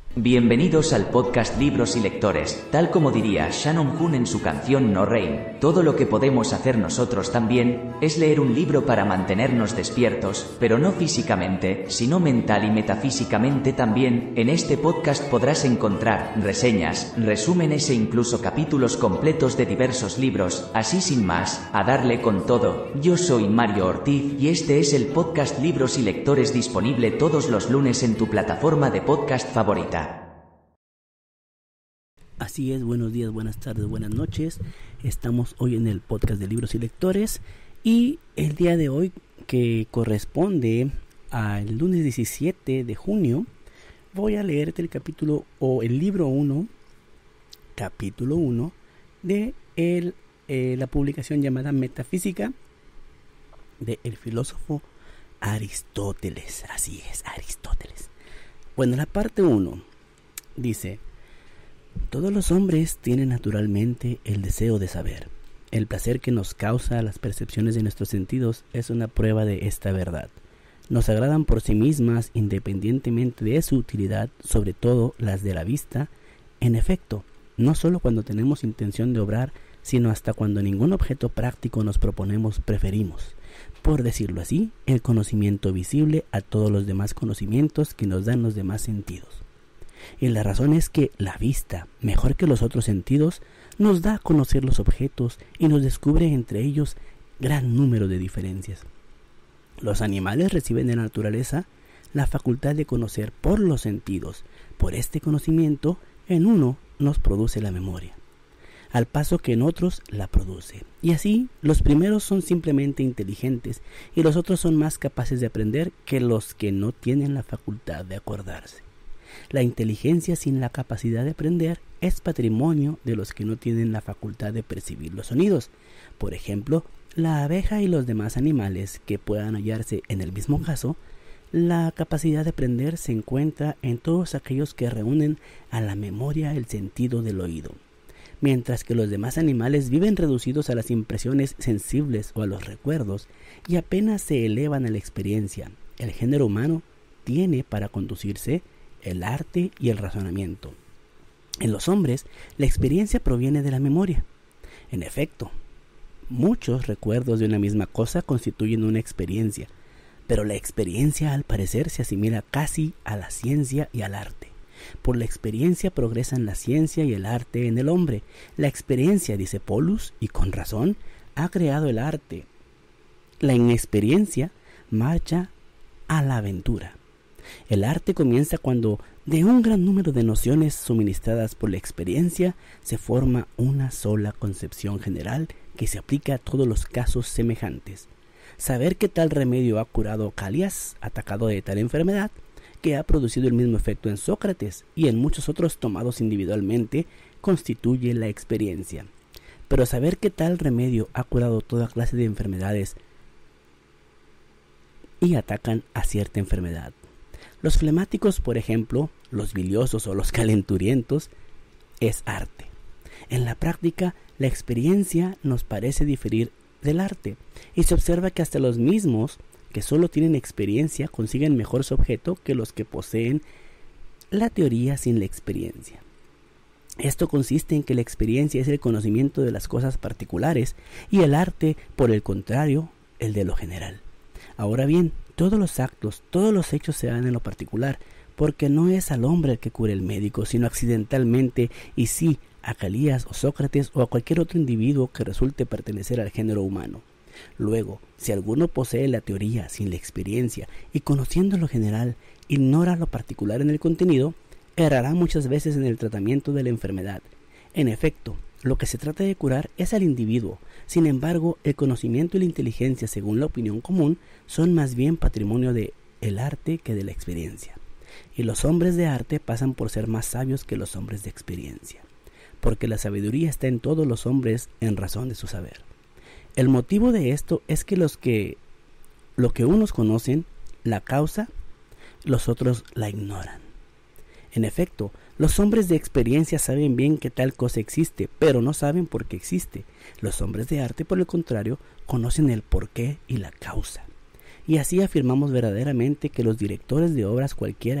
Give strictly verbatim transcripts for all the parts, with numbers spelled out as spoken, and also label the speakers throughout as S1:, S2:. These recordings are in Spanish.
S1: Bienvenidos al podcast Libros y Lectores. Tal como diría Shannon Hoon en su canción No Rain, todo lo que podemos hacer nosotros también es leer un libro para mantenernos despiertos, pero no físicamente, sino mental y metafísicamente también. En este podcast podrás encontrar reseñas, resúmenes e incluso capítulos completos de diversos libros. Así sin más, a darle con todo. Yo soy Mario Ortiz y este es el podcast Libros y Lectores, disponible todos los lunes en tu plataforma de podcast favorita.
S2: Así es, buenos días, buenas tardes, buenas noches. Estamos hoy en el podcast de Libros y Lectores y el día de hoy, que corresponde al lunes diecisiete de junio, voy a leerte el capítulo o el libro uno, capítulo uno de el, eh, la publicación llamada Metafísica del filósofo Aristóteles. Así es, Aristóteles. Bueno, la parte uno dice: todos los hombres tienen naturalmente el deseo de saber. El placer que nos causa las percepciones de nuestros sentidos es una prueba de esta verdad. Nos agradan por sí mismas independientemente de su utilidad, sobre todo las de la vista. En efecto, no solo cuando tenemos intención de obrar, sino hasta cuando ningún objeto práctico nos proponemos, preferimos, por decirlo así, el conocimiento visible a todos los demás conocimientos que nos dan los demás sentidos. Y la razón es que la vista, mejor que los otros sentidos, nos da a conocer los objetos y nos descubre entre ellos gran número de diferencias. Los animales reciben de la naturaleza la facultad de conocer por los sentidos. Por este conocimiento, en uno nos produce la memoria, al paso que en otros la produce. Y así, los primeros son simplemente inteligentes y los otros son más capaces de aprender que los que no tienen la facultad de acordarse. La inteligencia sin la capacidad de aprender es patrimonio de los que no tienen la facultad de percibir los sonidos. Por ejemplo, la abeja y los demás animales que puedan hallarse en el mismo caso. La capacidad de aprender se encuentra en todos aquellos que reúnen a la memoria el sentido del oído, mientras que los demás animales viven reducidos a las impresiones sensibles o a los recuerdos y apenas se elevan a la experiencia. El género humano tiene para conducirse el arte y el razonamiento. En los hombres, la experiencia proviene de la memoria. En efecto, muchos recuerdos de una misma cosa constituyen una experiencia, pero la experiencia al parecer se asimila casi a la ciencia y al arte. Por la experiencia progresan la ciencia y el arte en el hombre. La experiencia, dice Polus, y con razón, ha creado el arte. La inexperiencia marcha a la aventura. El arte comienza cuando, de un gran número de nociones suministradas por la experiencia, se forma una sola concepción general que se aplica a todos los casos semejantes. Saber que tal remedio ha curado a Calias, atacado de tal enfermedad, que ha producido el mismo efecto en Sócrates y en muchos otros tomados individualmente, constituye la experiencia. Pero saber que tal remedio ha curado toda clase de enfermedades y atacan a cierta enfermedad. Los flemáticos, por ejemplo, los biliosos o los calenturientos, es arte. En la práctica, la experiencia nos parece diferir del arte, y se observa que hasta los mismos que solo tienen experiencia consiguen mejor su objeto que los que poseen la teoría sin la experiencia. Esto consiste en que la experiencia es el conocimiento de las cosas particulares y el arte, por el contrario, el de lo general. Ahora bien, todos los actos, todos los hechos se dan en lo particular, porque no es al hombre el que cura el médico, sino accidentalmente, y sí, a Calías o Sócrates o a cualquier otro individuo que resulte pertenecer al género humano. Luego, si alguno posee la teoría sin la experiencia y conociendo lo general, ignora lo particular en el contenido, errará muchas veces en el tratamiento de la enfermedad. En efecto, lo que se trata de curar es al individuo. Sin embargo, el conocimiento y la inteligencia, según la opinión común, son más bien patrimonio de el arte que de la experiencia. Y los hombres de arte pasan por ser más sabios que los hombres de experiencia, porque la sabiduría está en todos los hombres en razón de su saber. El motivo de esto es que los que lo que unos conocen, la causa, los otros la ignoran. En efecto, los hombres de experiencia saben bien que tal cosa existe, pero no saben por qué existe. Los hombres de arte, por el contrario, conocen el porqué y la causa. Y así afirmamos verdaderamente que los directores de obras cualquiera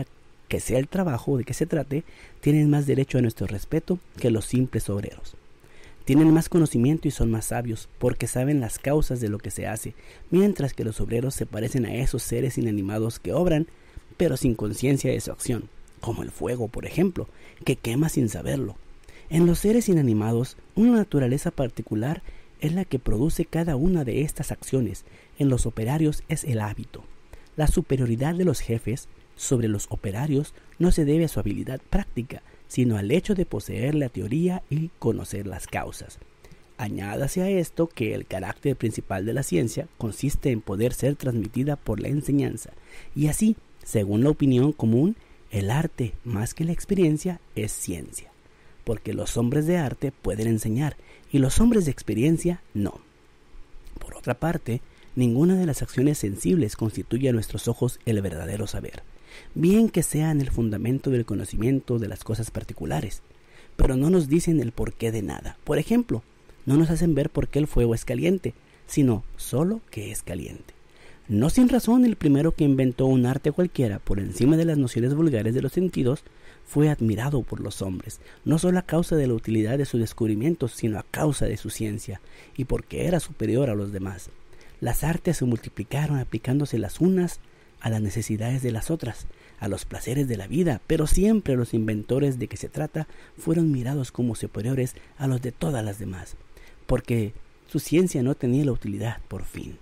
S2: que sea el trabajo de que se trate, tienen más derecho a nuestro respeto que los simples obreros. Tienen más conocimiento y son más sabios, porque saben las causas de lo que se hace, mientras que los obreros se parecen a esos seres inanimados que obran, pero sin conciencia de su acción, como el fuego, por ejemplo, que quema sin saberlo. En los seres inanimados, una naturaleza particular es la que produce cada una de estas acciones. En los operarios es el hábito. La superioridad de los jefes sobre los operarios no se debe a su habilidad práctica, sino al hecho de poseer la teoría y conocer las causas. Añádase a esto que el carácter principal de la ciencia consiste en poder ser transmitida por la enseñanza, y así, según la opinión común, el arte, más que la experiencia, es ciencia, porque los hombres de arte pueden enseñar y los hombres de experiencia no. Por otra parte, ninguna de las acciones sensibles constituye a nuestros ojos el verdadero saber, bien que sean el fundamento del conocimiento de las cosas particulares, pero no nos dicen el porqué de nada. Por ejemplo, no nos hacen ver por qué el fuego es caliente, sino solo que es caliente. No sin razón, el primero que inventó un arte cualquiera por encima de las nociones vulgares de los sentidos fue admirado por los hombres, no solo a causa de la utilidad de sus descubrimientos, sino a causa de su ciencia, y porque era superior a los demás. Las artes se multiplicaron aplicándose las unas a las necesidades de las otras, a los placeres de la vida, pero siempre los inventores de que se trata fueron mirados como superiores a los de todas las demás, porque su ciencia no tenía la utilidad por fin.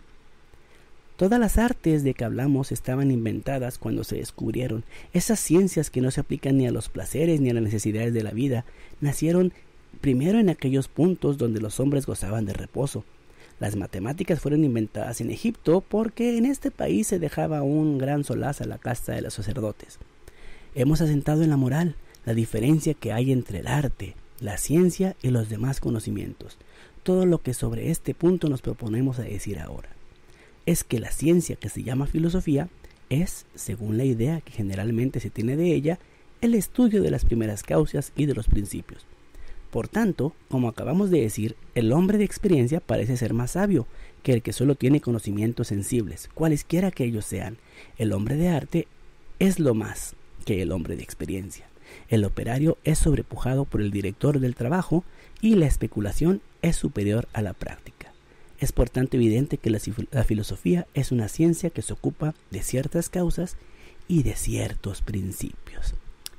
S2: Todas las artes de que hablamos estaban inventadas cuando se descubrieron. Esas ciencias que no se aplican ni a los placeres ni a las necesidades de la vida, nacieron primero en aquellos puntos donde los hombres gozaban de reposo. Las matemáticas fueron inventadas en Egipto porque en este país se dejaba un gran solaz a la casta de los sacerdotes. Hemos asentado en la moral la diferencia que hay entre el arte, la ciencia y los demás conocimientos. Todo lo que sobre este punto nos proponemos a decir ahora es que la ciencia que se llama filosofía es, según la idea que generalmente se tiene de ella, el estudio de las primeras causas y de los principios. Por tanto, como acabamos de decir, el hombre de experiencia parece ser más sabio que el que solo tiene conocimientos sensibles, cualesquiera que ellos sean. El hombre de arte es lo más que el hombre de experiencia. El operario es sobrepujado por el director del trabajo y la especulación es superior a la práctica. Es por tanto evidente que la, la filosofía es una ciencia que se ocupa de ciertas causas y de ciertos principios.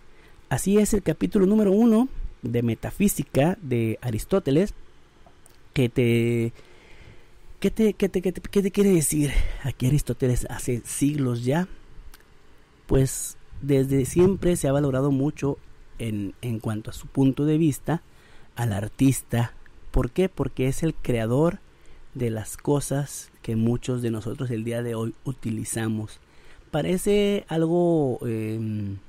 S2: Así es el capítulo número uno de Metafísica de Aristóteles. ¿Qué te, qué te, qué te, qué te, qué te quiere decir aquí Aristóteles hace siglos ya? Pues desde siempre se ha valorado mucho en, en cuanto a su punto de vista al artista. ¿Por qué? Porque es el creador de las cosas que muchos de nosotros el día de hoy utilizamos. Parece algo eh,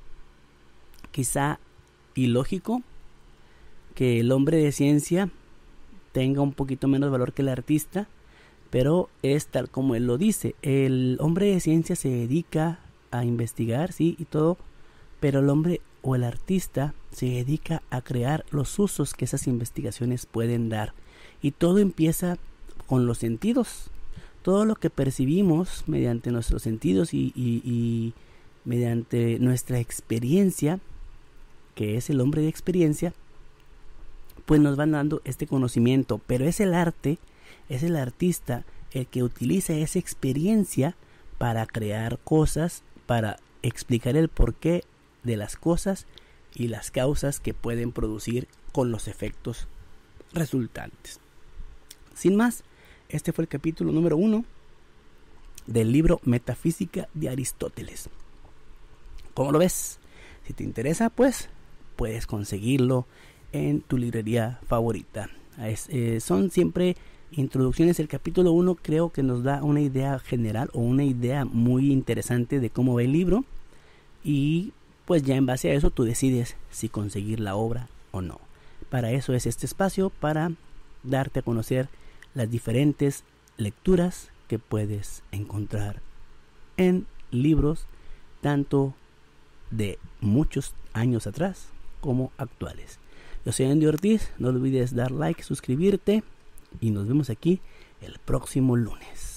S2: quizá ilógico que el hombre de ciencia tenga un poquito menos valor que el artista, pero es tal como él lo dice. El hombre de ciencia se dedica a investigar, sí, y todo, pero el hombre o el artista se dedica a crear los usos que esas investigaciones pueden dar, y todo empieza con los sentidos. Todo lo que percibimos mediante nuestros sentidos y, y, y mediante nuestra experiencia, que es el hombre de experiencia, pues nos van dando este conocimiento. Pero es el arte, es el artista el que utiliza esa experiencia para crear cosas, para explicar el porqué de las cosas y las causas que pueden producir con los efectos resultantes. Sin más, este fue el capítulo número uno del libro Metafísica de Aristóteles. ¿Cómo lo ves? Si te interesa, pues puedes conseguirlo en tu librería favorita. Es, eh, son siempre introducciones. El capítulo uno creo que nos da una idea general o una idea muy interesante de cómo va el libro, y pues ya en base a eso tú decides si conseguir la obra o no. Para eso es este espacio, para darte a conocer las diferentes lecturas que puedes encontrar en libros tanto de muchos años atrás como actuales. Yo soy Andy Ortiz, no olvides dar like, suscribirte, y nos vemos aquí el próximo lunes.